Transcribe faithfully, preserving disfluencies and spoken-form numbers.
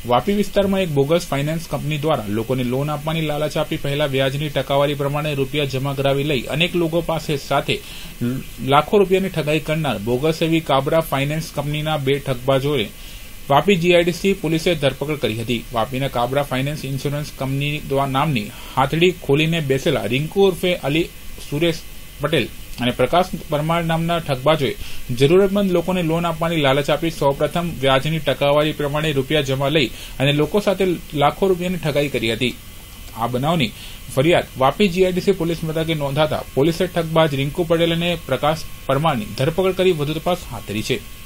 વાપી વિસ્તારમાં એક bogus finance company દ્વારા લોકોને લોન આપવાની લાલચ આપી પહેલા વ્યાજની ટકાવારી પ્રમાણે રૂપિયા જમા કરાવી લઈ અનેક લોકો પાસે સાથે લાખો રૂપિયાની ઠગાઈ કરનાર બોગસ એવી કાબરા ફાઇનાન્સ કંપનીના બે ઠગબાજોએ વાપી જીઆઈડીસી પોલીસે ધરપકડ કરી હતી. વાપીના કાબરા ફાઇનાન્સ ઇન્સ્યોરન્સ કંપની નામની હાથડી ખોલીને બેસેલા રિંકુ ઉર્ફે અલી સુરેશ પટેલ અને પ્રકાશ પરમાર નામના ઠગબાજોએ જરૂરતમંદ લોકોને લોન આપવાની લાલચ આપી સૌપ્રથમ વ્યાજની ટકાવારી પ્રમાણે રૂપિયા જમા લઈ અને લોકો સાથે લાખો રૂપિયાની ઠગાઈ કરી હતી. આ બનાવની ફરિયાદ વાપી જીઆઈડીસી પોલીસ મથકે નોંધાતા પોલીસે ઠગબાજ રિંકુ પટેલ અને પ્રકાશ પરમારની ધરપકડ કરી વધુ તપાસ હાથ ધરી છે.